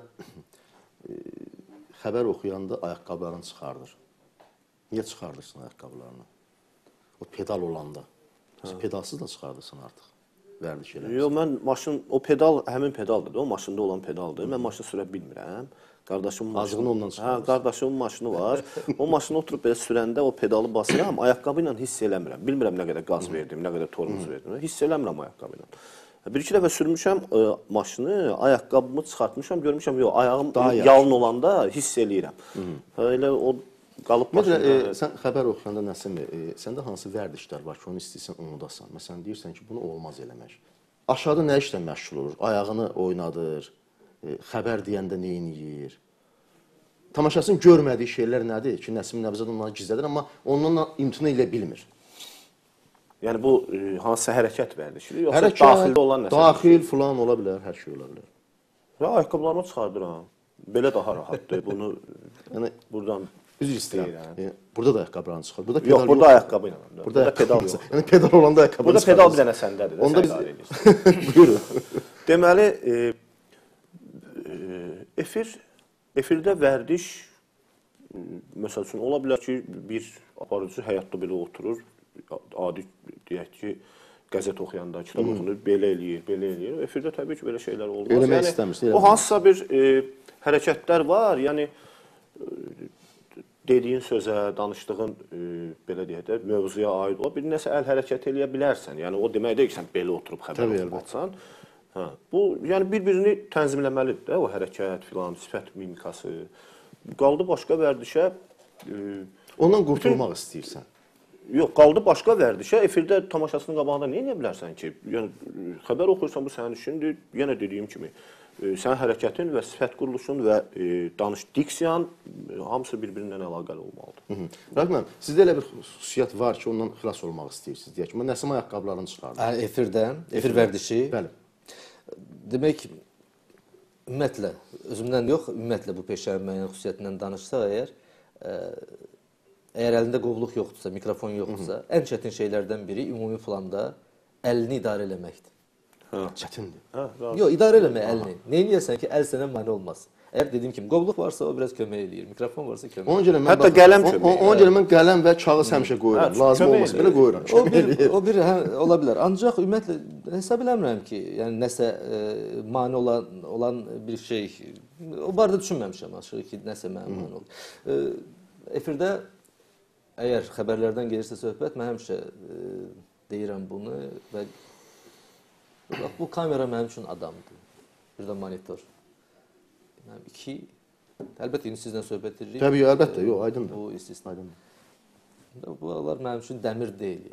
Speaker 1: xəbər oxuyanda ayaqqabılarını çıxardır. Niyə çıxardırsan ayaqqabılarını? O pedal olanda. Pedalsız da çıxardırsan artıq. Vərdiş eləmişsin.
Speaker 3: Yox, mən maşın, o pedal həmin pedaldır da, o maşında olan pedaldır. Mən maşını sürə bilmirəm.
Speaker 1: Azığını ondan çıxardırsın.
Speaker 3: Qardaşımın maşını var. O maşını oturub belə sürəndə o pedalı basıram, ayaqqabı ilə hiss eləmirəm. Bilmirəm nə qədər qaz verdim, nə qədər tormuz verdim. Hiss eləmirəm ayaqqabı ilə. Bir-iki dəfə sürmüşəm maşını, ayaqqabımı çıxartmışam, görmüşəm, yox, ayağım yalın olanda hiss eləyirəm. Elə o qalıb başında.
Speaker 1: Sən xəbər oxuyanda Nəsimi, səndə hansı vərdişlər var ki, onu istəyirsən unudasan? Məsələn, deyirsən ki, bunu olmaz eləmək. Aşağıda nə işlə məşğul olur? Ayağını oynadır, xəbər deyəndə nə eləyir? tamaşaçının görmədiyi şeylər nədir ki, Nəsim Nəvzad onları gizlədir, amma ondan imtina elə bilmir.
Speaker 3: Yəni bu hansısa hərəkət vərdişidir, yoxsa daxildə olan nəsə?
Speaker 1: Daxil falan ola bilər, hər şey ola bilər.
Speaker 3: Və ayaqqabılarımı çıxardıram. Belə daha rahatdır. Bunu
Speaker 1: Yəni
Speaker 3: buradan
Speaker 1: üzr istəyirəm. Burada da ayaqqabılarını çıxar. Burada
Speaker 3: yox, burada ayaqqabı ilə.
Speaker 1: Burada
Speaker 3: pedal
Speaker 1: yox.
Speaker 3: yox.
Speaker 1: Yəni pedal olanda ayaqqabı.
Speaker 3: Burada pedal bir dənə səndədir.
Speaker 1: Onda biz buyurun.
Speaker 3: Deməli, efirdə vərdiş məsəl üçün ola bilər ki, bir aparıcı həyatda belə oturur, adi deyək ki, qəzet oxuyanda, kitab oxunur, belə eləyir. Efirdə təbii ki, belə şeylər olmaz.
Speaker 1: Eləmək istəmirsən.
Speaker 3: O hansısa bir hərəkətlər var, yəni dediyin sözə, danışdığın belə deyək də, mövzuya aid ola bir nəsə əl hərəkət eləyə bilərsən. Yəni o demək deyil ki, sən belə oturub xəbər oxumalısan. Hə, bu yəni bir-birini tənzimləməlidir də, o hərəkət filan, sifət mimikası. Qaldı başqa vərdişə
Speaker 1: ondan qurtulmaq istəyirsən.
Speaker 3: Yox, qaldı başqa vərdişə. Efirdə tamaşaçının qabağında nə edə bilərsən ki? Yəni xəbər oxuyursan, bu sənin işindir. Yenə dediyim kimi, sənin hərəkətin və sifət quruluşun və diksiyan hamısı bir-birindən əlaqəli olmalıdır.
Speaker 1: Rəhman, sizdə elə bir xüsusiyyət var ki, ondan xilas olmaq istəyirsiniz. Deyək ki, mən Nəsim ayaqqabılarını çıxardım.
Speaker 2: Efirdən, efir vərdişi.
Speaker 1: Bəli.
Speaker 2: Demək, ümumiyyətlə, özümdən yox, ümumiyyətlə bu peşənin müəyyən xüsusiyyətindən danışsaq əgər əlində qovluq yoxdursa, mikrofon yoxdursa, ən çətin şeylərdən biri ümumi planda əlini idarə eləməkdir.
Speaker 1: Çətindir.
Speaker 2: Yox, idarə eləmək əlini. Neyin deyəsən ki, əl sənə mane olmaz. Əgər dediyim kimi, qovluq varsa, o biraz kömək eləyir. Mikrofon varsa kömək eləyir.
Speaker 3: Hətta qələm kömək.
Speaker 1: Ona görə mən qələm və kağız həmişə qoyuram. Lazım olmasa belə qoyuram.
Speaker 2: O bir ola bilər. Ancaq ümumiyyətlə hesab eləmirəm ki, yəni nəsə mane olan bir şey. O barədə düşünməmişəm açığı ki, nəsə mənə mane olur. Efirdə əgər xəbərlərdən gelirsə söhbət, mən həmişə deyirəm bunu və bu kamera mənim üçün adamdır. Bir də monitor. Əlbəttə, indi sizlə söhbət edirik.
Speaker 1: Təbii, əlbəttə, yox, aydındır.
Speaker 2: Bu istisnadır. Bunlar mənim üçün dəmir deyil.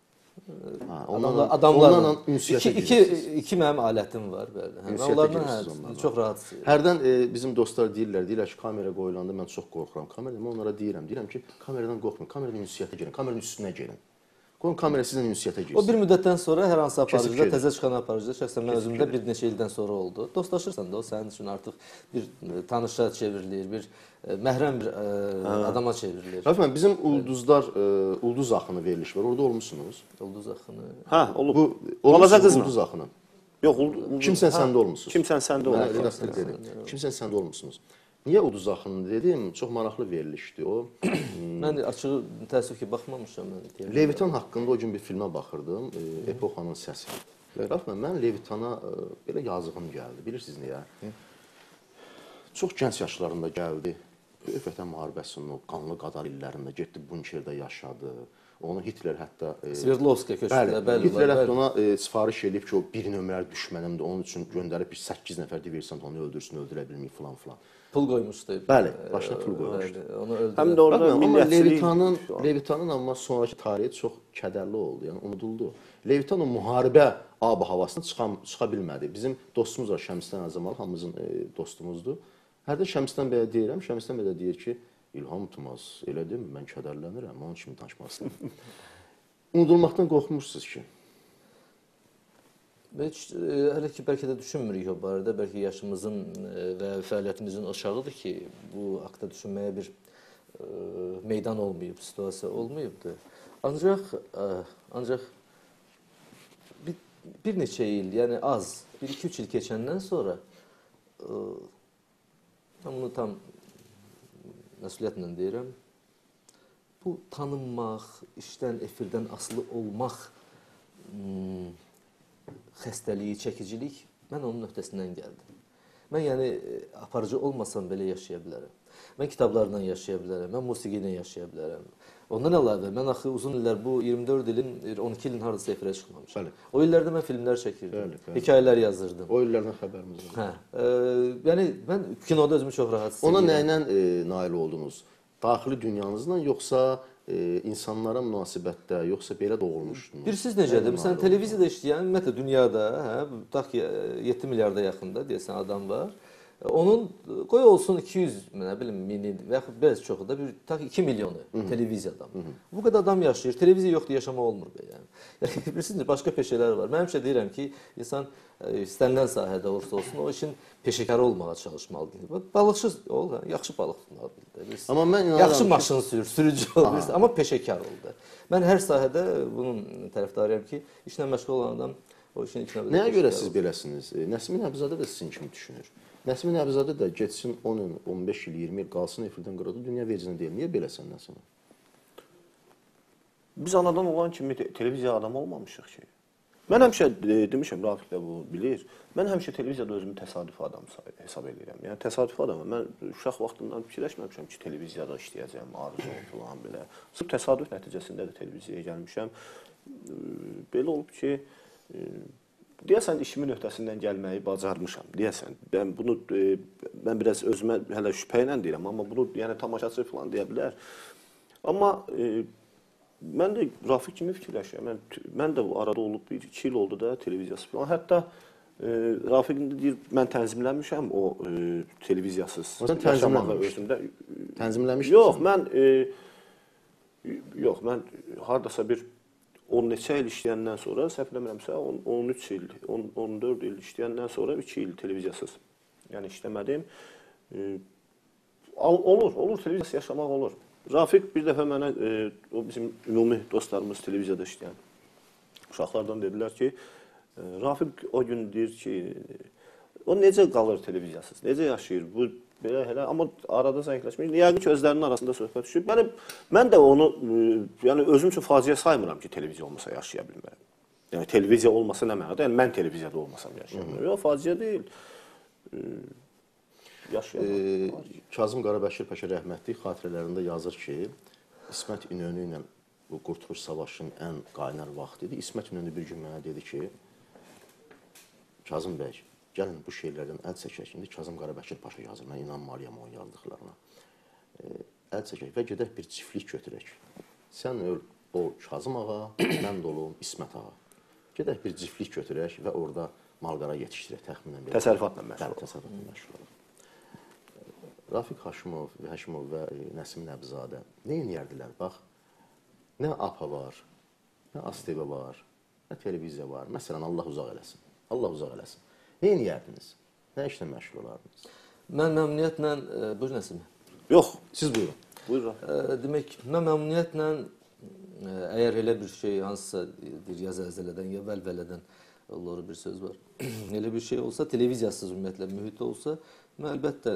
Speaker 1: Onlarla ünsiyyətə girirsiniz.
Speaker 2: İki mənim alətim var. Onlarla çox rahatsız.
Speaker 1: Hərdən bizim dostlar deyirlər ki, kamera qoyulanda mən çox qorxuram. Kameradan mən onlara deyirəm ki, kameradan qorxmayın, kameradan ünsiyyətə girin, kameranın üstünə girin. Qoyun kamera sizlə ünsiyyətə girsin.
Speaker 2: O bir müddətdən sonra hər hansı aparıcıda, təzə çıxan aparıcıda, şəxsən mən özümdə bir neçə ildən sonra oldu. Dostlaşırsan da o sənin üçün artıq bir tanışa çevrilir, bir məhrəm bir adama çevrilir.
Speaker 1: Rəfman, bizim Ulduz Axını veriliş var, orada olmuşsunuz.
Speaker 2: Ulduz Axını.
Speaker 3: Hə, olub.
Speaker 1: Bu
Speaker 3: Balaca qızmı?
Speaker 1: Ulduz Axını.
Speaker 3: Yox,
Speaker 1: Kimsən səndə olmusunuz.
Speaker 3: Kimsən səndə
Speaker 1: olmusunuz. Kimsən səndə olmusunuz. Niyə Ulduz Axını dedim? Çox maraqlı verilişdi o.
Speaker 2: Mən açığı təəssüf ki, baxmamışam.
Speaker 1: Levitan haqqında o gün bir filmə baxırdım, Epoxanın səsi. Rəfman, mən Levitana belə yazığım gəldi. Bilirsiniz niyə? Çox gənc yaşlarında gəldi. Vətən müharibəsinin o qanlı qadar illərində getdi, Bunkerdə yaşadı. Onu Hitler hətta...
Speaker 2: Sverdlovskiyə köçdü.
Speaker 1: Hitler hətta ona sifariş edib ki, o bir nömrəli düşmənimdir, onun üçün göndərib 8 nəfər diversant onu öldürsün, öldürə bilməyib filan.
Speaker 2: Pul qoymuşdu.
Speaker 1: Bəli, başına pul qoymuşdu.
Speaker 2: Onu öldürdü.
Speaker 3: Həm də orada
Speaker 1: Levitanın amma sonraki tarihi çox kədərli oldu, yəni unuduldu. Levitan o müharibə ab-havasına çıxa bilmədi. Bizim dostumuz var, Şəmsdən Əzəmal, hamımızın dostumuzdur. Hərdən Şəmsdən belə deyirəm, Şəmsdən belə deyir ki, İlham tutmaz, elə deyil mi? Mən kədərlənirəm, onun kimi danışmaq istəyirəm. Unudulmaqdan qorxmursunuz ki.
Speaker 2: Hələ ki, bəlkə də düşünmürük o barədə, bəlkə yaşımızın və fəaliyyətimizin aşağıdır ki, bu haqda düşünməyə bir meydan olmayıb, situasiya olmayıbdır. Ancaq bir neçə il, yəni az, 1-2-3 il keçəndən sonra mən bunu tam məsuliyyətlə deyirəm, bu tanınmaq, işdən, efirdən asılı olmaq xəstəliyi, çəkicilik, mən onun öhdəsindən gəldim. Mən yəni aparıcı olmasam belə yaşaya bilərəm. Mən kitablarla yaşaya bilərəm, mən musiqi ilə yaşaya bilərəm. Ondan əlavə, mən axı uzun illər, bu 24 ilin, 12 ilin haradasa efirə çıxmamışam. O illərdə mən filmlər çəkirdim, hekayələr yazırdım.
Speaker 1: O illərdən xəbərimiz var.
Speaker 2: Yəni, mən kinoda özümü çox rahat hiss edirəm.
Speaker 1: Ona nə ilə nail oldunuz? Daxili dünyanızla, yoxsa insanlara münasibətdə, yoxsa belə doğulmuşdunuz?
Speaker 2: Bilirsiniz necədir? Sən televiziyada işləyən, ümumiyyətlə dünyada, tutaq ki, 7 milyarda yaxında deyəsən adam var. Onun qoy olsun 200, nə bilim, mini və yaxud biraz çoxu da bir tak 2 milyonu televiziyadan. Bu qədər adam yaşayır, televiziya yoxdur, yaşamaq olmur be yəni. Yəni bilirsiniz, başqa peşələr var. Mən həmişə deyirəm ki, insan istənilən sahədə olursa olsun, o işin peşəkarı olmağa çalışmalıdır. Balıqçı ol, yaxşı balıq tutmalıdır.
Speaker 1: Amma mən inanıram
Speaker 2: yaxşı
Speaker 1: ki,
Speaker 2: maşın sürücü ol, amma peşəkar ol da. Mən hər sahədə bunun tərəfdarıyam ki, işlə məşğul olan adam o işin içinə
Speaker 1: Nəyə görə siz beləsiniz? Nəsmin Nəbzadə də sizin kimi düşünür. Nəsmin Nəbzadə də getsin 10 il, 15 il, 20 il qalsın efirdən qırada dünya vecinə deyil. Niyə beləsən Nəsmin?
Speaker 3: Biz anadan olan kimi televiziya adamı olmamışıq ki. Mən həmişə demişəm, Rafiq də bu bilir. Mən həmişə televiziyada özümü təsadüfi adam hesab edirəm. Yəni təsadüfi adamım. Mən uşaq vaxtından fikirləşməmişəm ki, televiziyada işləyəcəm, arzu falan belə. Sırf təsadüf nəticəsində də televiziyaya gəlmişəm. Belə olub ki, deyəsən işimin öhdəsindən gəlməyi bacarmışam. Deyəsən mən biraz özümə hələ şübhə ilə deyirəm, amma bunu yəni tamaşaçı falan deyə bilər. Amma mən də Rafiq kimi fikirləşirəm. Mən də arada olub 1-2 il oldu da televiziyası falan. Hətta Rafiq deyir, mən tənzimləmişəm o televiziyasız yaşamağı özümdə.
Speaker 1: Tənzimləmişdiniz?
Speaker 3: Yox, mən hardasa bir 10 neçə il işləyəndən sonra, səhv eləmirəmsə, 13 il, 14 il işləyəndən sonra 2 il televiziyasız. Yəni işləmədim. Olur, televiziyası yaşamaq olur. Rafiq bir dəfə mənə, o bizim ümumi dostlarımız televiziyada işləyən uşaqlardan dedilər ki, Rafiq o gün deyir ki, o necə qalır televiziyasız, necə yaşayır, bu belə elə, amma arada zəngləşmək, yəqin ki, özlərinin arasında söhbət düşüb. Mən də onu, yəni özüm üçün faciə saymıram ki, televiziya olmasa yaşaya bilmərəm. Yəni televiziya olmasa nə mənada, yəni mən televiziyada olmasam yaşaya bilmərəm. Yox, faciə deyil.
Speaker 1: Kazım Qarabəşir Paşa rəhmətli xatirələrində yazır ki, İsmət İnönü ilə bu Qurtuluş Savaşının ən qaynar vaxtı idi. İsmət İnönü bir gün mənə dedi ki, Kazım bəy, gəlin bu şeirlərdən əl çəkək. İndi Kazım Qarabəşir Paşa yazır, mən inanmalıyam onun yazdıqlarına. Əl çəkək və gedək bir çiftlik götürək. Sən öl o Kazım ağa, mən də olum İsmət ağa. Gedək bir çiftlik götürək və orada malqara yetişdirək təxminən.
Speaker 3: Təsərrüfatla məşğul olaq.
Speaker 1: Təsərrüfatla məşğul olaq. Rafiq Həşimov və Nəsim Nəbzadə nə edərdilər? Bax, nə APA var, nə ASTV var, nə televiziya var. Məsələn, Allah uzaq eləsin. Allah uzaq eləsin. Nə edərdiniz? Nə işlə məşğul olardınız?
Speaker 2: Mən məmnuniyyətlə, buyur Nəsim.
Speaker 3: Yox,
Speaker 1: siz buyurun.
Speaker 3: Buyurun.
Speaker 2: Demək, mən məmnuniyyətlə, əgər elə bir şey, hansısa bir yaz əzələdən ya vəlvələdən olur bir söz var. Elə bir şey olsa, televiziyasız ümumiyyətlə mühit olsa, mən əlbəttə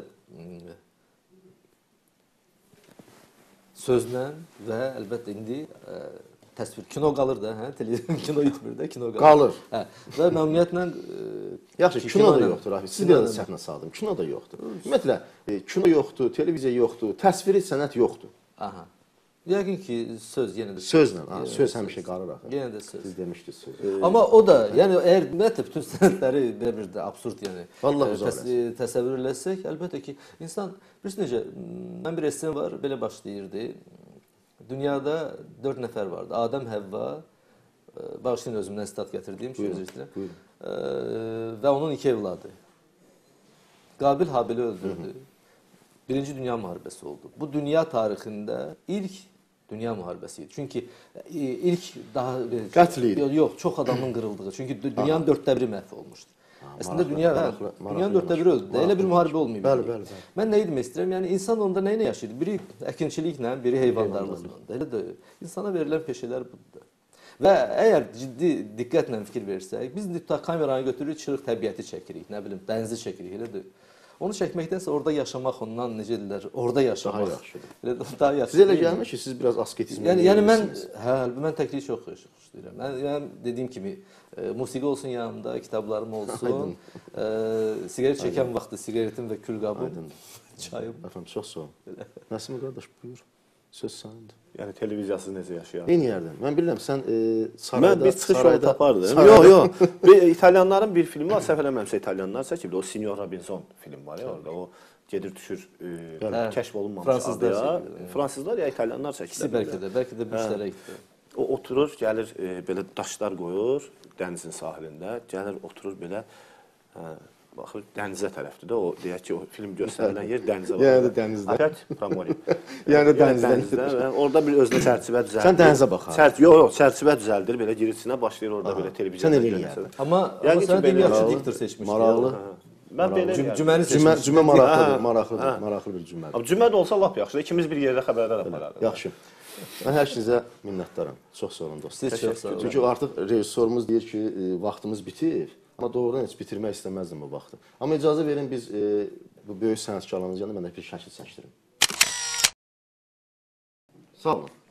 Speaker 2: sözlə və əlbəttə indi təsvir, kino qalır da, hə? Kino itmir də, kino qalır. Hə, və məmnuniyyətlə...
Speaker 1: Yaxşı, kino da yoxdur, Rafiq. Siz biraz səhvlə saldım. Kino da yoxdur. Ümumiyyətlə, kino yoxdur, televiziya yoxdur, təsviri sənət yoxdur.
Speaker 2: Aha. Yəqin ki, söz yenə də
Speaker 1: sözlə, söz həmişə qalır axı.
Speaker 2: Yenə də söz.
Speaker 1: Siz demişdiniz söz.
Speaker 2: Amma o da, yəni əgər ümumiyyətlə bütün sənətləri belə bir də absurd, yəni təsəvvür eləsək, əlbəttə ki, insan bilirsiniz necə, mən bir esen var, belə başlayırdı. Dünyada 4 nəfər vardı. Adəm, Həvva, bağışlayın özümdən sitat gətirdiyim şey üzr istəyirəm. Və onun 2 evladı. Qabil Habili öldürdü. Birinci Dünya müharibəsi oldu. Bu dünya tarixində ilk dünya müharibəsi idi. Çünki ilk daha...
Speaker 1: Qətl idi.
Speaker 2: Yox, çox adamın qırıldığı. Çünki dünyanın 1/4 məhv olmuşdu. Əslində dünyanın 1/4 öldü. Elə bir müharibə olmayıb.
Speaker 1: Bəli.
Speaker 2: Mən nə demək istəyirəm? Yəni insan onda nə ilə yaşayır? Biri əkinçiliklə, biri heyvandarlıqla. Elə də insana verilən peşələr budur. Və əgər ciddi diqqətlə fikir versək, biz kameranı götürürük, çıxırıq təbiəti çəkirik, nə bilim, dənizi çəkirik, elə deyil. Onu çəkməkdənsə orada yaşamaq, ondan necə deyirlər, orada yaşamaq.
Speaker 1: Daha yaxşıdır.
Speaker 2: Daha yaxşı.
Speaker 1: Sizə elə gəlmir ki, siz biraz asketizmə
Speaker 2: yəni mən təkliyi çox xoşlayıram. Yəni dediyim kimi, musiqi olsun yanımda, kitablarım olsun, siqaret çəkən vaxtı siqaretim və külqabım, çayım.
Speaker 1: Əfəndim, çox sağ ol. Nəsim qardaş, buyur. Söz sənindir.
Speaker 3: Yəni televiziyasız necə yaşayar?
Speaker 1: Neyniyərdin? Mən bilirəm, sən sarayda...
Speaker 3: Mən bir çıxış yolu tapardım. Yox. İtalyanların bir filmi var, səhv eləməmsə İtalyanlar çəkibdi. O Signor Robinson film var ya orada. O gedir düşür, kəşf olunmamış adaya. Fransızlar ya İtalyanlar çəkibdi.
Speaker 2: Bəlkə də müştərəkdir.
Speaker 3: O oturur, gəlir belə daşlar qoyur dənizin sahilində. Gəlir, oturur belə. baxır dənizə tərəfdir də, o deyək ki, o film göstərilən yer dənizə
Speaker 1: Yəni də dənizdə.
Speaker 3: Opet Promorin.
Speaker 1: Yəni dənizdən.
Speaker 3: və orada bir özünə çərçivə düzəldir.
Speaker 1: Sən dənizə baxarsan.
Speaker 3: Yox, çərçivə düzəldir, belə girirsinə başlayır orada belə televiziyada.
Speaker 1: Sən elə eləyərsən.
Speaker 2: Amma sən deyim yaxşı diktor seçmişdin.
Speaker 1: Maraqlı.
Speaker 3: Mən belə
Speaker 2: Cüməni seçmişdin.
Speaker 1: Cümə maraqlıdır, maraqlı bir cümədir.
Speaker 3: Amma cümə də olsa lap yaxşıdır. İkimiz bir yerdə xəbərdar apararıq.
Speaker 1: Yaxşı. Mən hər şeyinizə minnətdaram. Çox sağ olun dostlar.
Speaker 2: Siz çox sağ olun.
Speaker 1: Çünki artıq rejissorumuz deyir ki, vaxtımız bitir. Amma doğrudan heç bitirmək istəməzdim bu vaxtı. Amma icazə verin biz bu böyük sənətkarlarımızın yanında mən də bir şəkil çəkdirim. Sağ olun.